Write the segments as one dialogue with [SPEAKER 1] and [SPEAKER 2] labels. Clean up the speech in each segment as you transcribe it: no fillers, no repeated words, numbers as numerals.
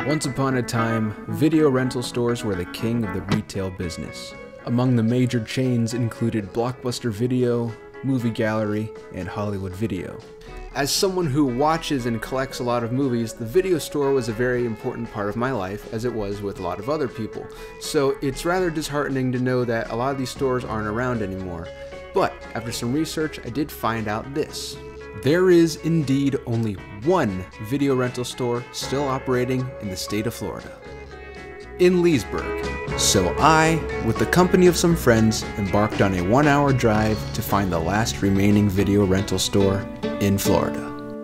[SPEAKER 1] Once upon a time, video rental stores were the king of the retail business. Among the major chains included Blockbuster Video, Movie Gallery, and Hollywood Video. As someone who watches and collects a lot of movies, the video store was a very important part of my life, as it was with a lot of other people. So it's rather disheartening to know that a lot of these stores aren't around anymore. But after some research, I did find out this. There is indeed only one video rental store still operating in the state of Florida, in Leesburg. So I, with the company of some friends, embarked on a 1-hour drive to find the last remaining video rental store in Florida.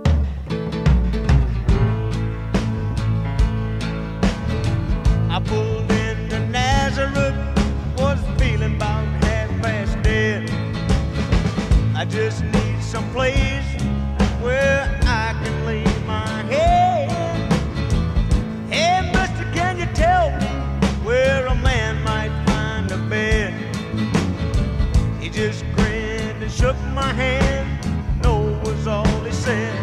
[SPEAKER 2] I pulled into Nazareth, was feeling about half-past dead. I just need some place where I can lay my head. Hey, mister, can you tell me where a man might find a bed? He just grinned and shook my hand. No was all he said.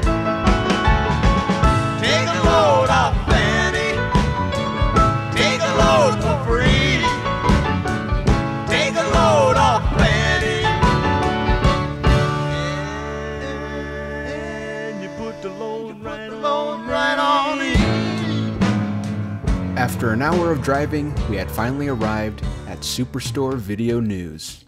[SPEAKER 2] Take a load off Fanny. Take a load for free. Take a load off Fanny. And you put the load right on me.
[SPEAKER 1] After an hour of driving, we had finally arrived at Superstore Video News.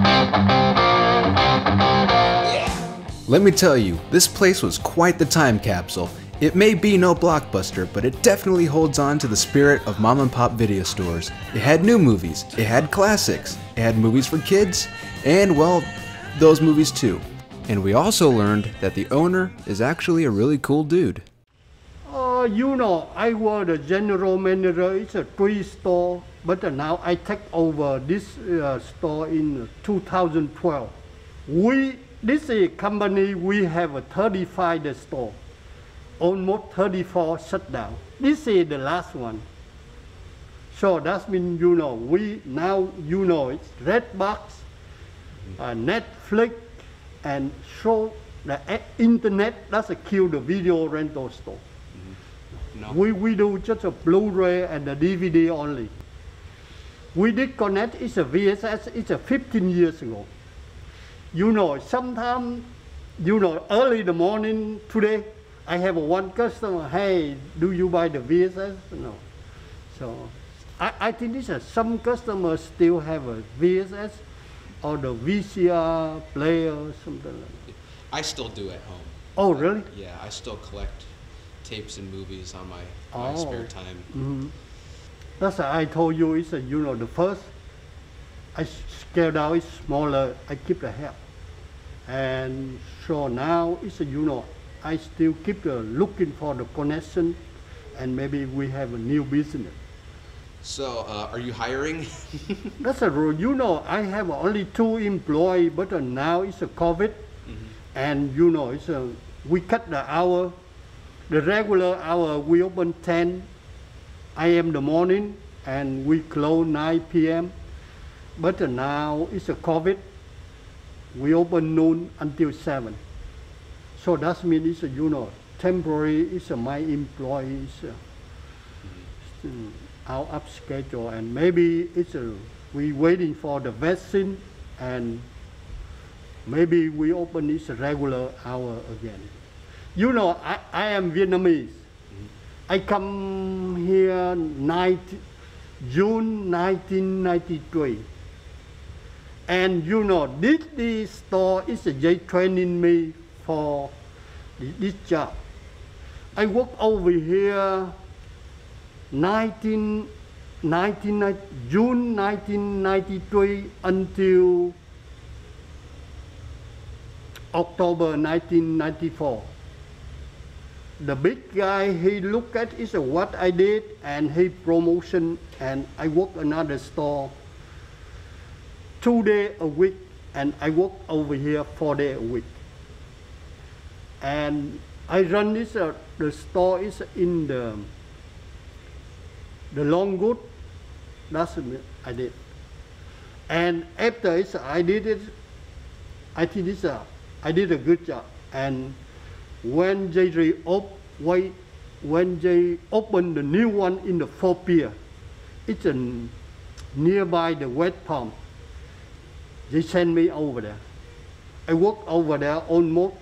[SPEAKER 1] Let me tell you, this place was quite the time capsule. It may be no Blockbuster, but it definitely holds on to the spirit of mom and pop video stores. It had new movies, it had classics, it had movies for kids, and well, those movies too. And we also learned that the owner is actually a really cool dude.
[SPEAKER 3] I was the general manager. It's a 3 store, but now I take over this store in 2012. This company, we have a 35 store, almost 34 shut down. This is the last one. So that means, we now, it's Redbox, Netflix, and so the internet, that's a kill the video rental store. No. We do just a Blu-ray and a DVD only. We did connect, it's a VSS, it's a 15 years ago. Sometimes, early in the morning today, I have one customer, hey, do you buy the VSS? No. So, I think this is some customers still have a VSS or the VCR player or something like that.
[SPEAKER 1] I still do at home.
[SPEAKER 3] Oh, really?
[SPEAKER 1] Yeah, I still collect tapes and movies on my spare time.
[SPEAKER 3] Mm-hmm. That's why I told you, it's the first, I scale down, it's smaller, I keep the help. And so now it's I still keep looking for the connection, and maybe we have a new business.
[SPEAKER 1] So, are you hiring?
[SPEAKER 3] That's a rule. I have only 2 employees, but now it's a COVID, and it's we cut the hour. The regular hour we open 10 a.m. in the morning, and we close 9 p.m. But now it's a COVID. We open noon until 7. So that means it's temporary. It's my employees out of schedule, and maybe it's we waiting for the vaccine, and maybe we open this regular hour again. I am Vietnamese. I come here June 1993. And this store is training me for this job. I work over here June 1993 until October 1994. The big guy, he look at is what I did, and he promotion, and I work another store 2 days a week, and I work over here 4 days a week. And I run this, the store is in the Longwood. That's what I did. And after I did it, I think I did a good job. And when they reopen, when they opened the new one in the Fort Pier. It's nearby the West Palm. They sent me over there. I worked over there almost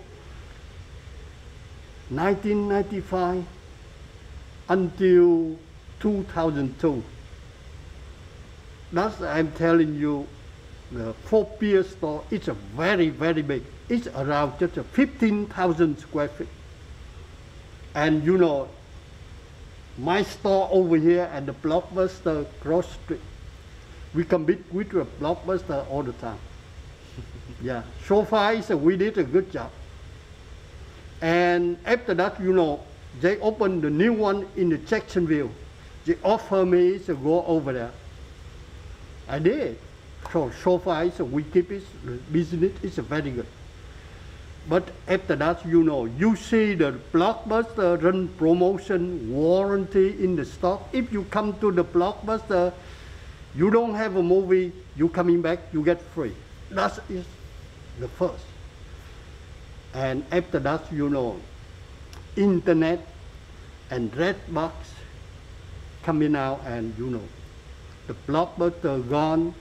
[SPEAKER 3] 1995 until 2002. That's, I'm telling you, the Fort Pier store is a very, very big. It's around just 15,000 square feet. And you know, my store over here at the Blockbuster cross street, we compete with the Blockbuster all the time. Yeah, so far we did a good job. And after that, you know, they opened the new one in the Jacksonville. They offered me to go over there. I did. So far, we keep it, the business is very good. But after that, you know, you see the Blockbuster run promotion, warranty in the stock. If you come to the Blockbuster, you don't have a movie, you coming back, you get free. That is the first. And after that, you know, internet and Redbox coming out, and you know, the Blockbuster gone,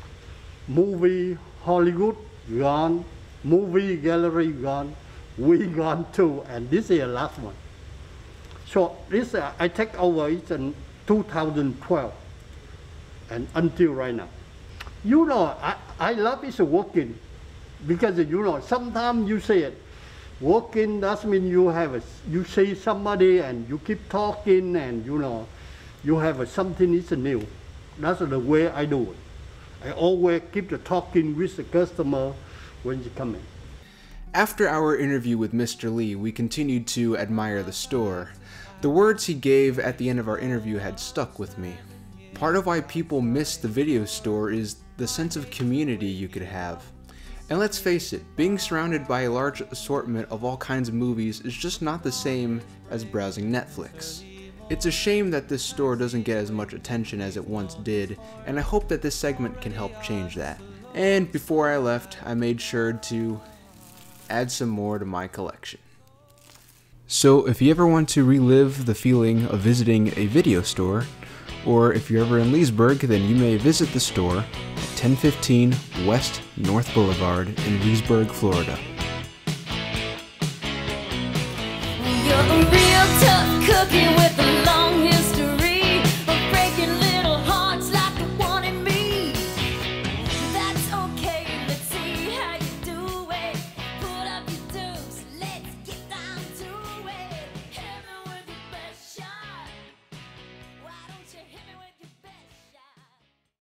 [SPEAKER 3] movie Hollywood gone, movie gallery gone, we gone too, and this is the last one. So this I take over it's in 2012 and until right now. You know, I love is working, because you know, sometimes you say it, working doesn't mean you see somebody and you keep talking, and you know, you have something is new. That's the way I do it. I always keep the talking with the customer when they come in.
[SPEAKER 1] After our interview with Mr. Lee, we continued to admire the store. The words he gave at the end of our interview had stuck with me. Part of why people miss the video store is the sense of community you could have. And let's face it, being surrounded by a large assortment of all kinds of movies is just not the same as browsing Netflix. It's a shame that this store doesn't get as much attention as it once did, and I hope that this segment can help change that. And before I left, I made sure to add some more to my collection. So if you ever want to relive the feeling of visiting a video store, or if you're ever in Leesburg, then you may visit the store at 1015 West North Boulevard in Leesburg, Florida.
[SPEAKER 4] You're a real tough cookie with